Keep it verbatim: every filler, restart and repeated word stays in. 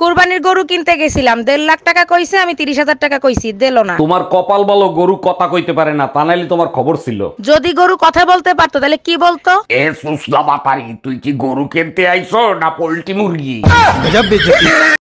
কুরবানির গরু কিনতে গেছিলাম, দেড় লাখ টাকা কইছে, আমি তিরিশ হাজার টাকা কইছি, দিল না। তোমার কপাল বলো গরু কথা কইতে পারে না, তা নাইলে তোমার খবর ছিল। যদি গরু কথা বলতে পারতো তাহলে কি বলতো? এ সুসলা বাপারি, তুই কি গরু কিনতে আইছো না পোল্ট্রি মুরগি?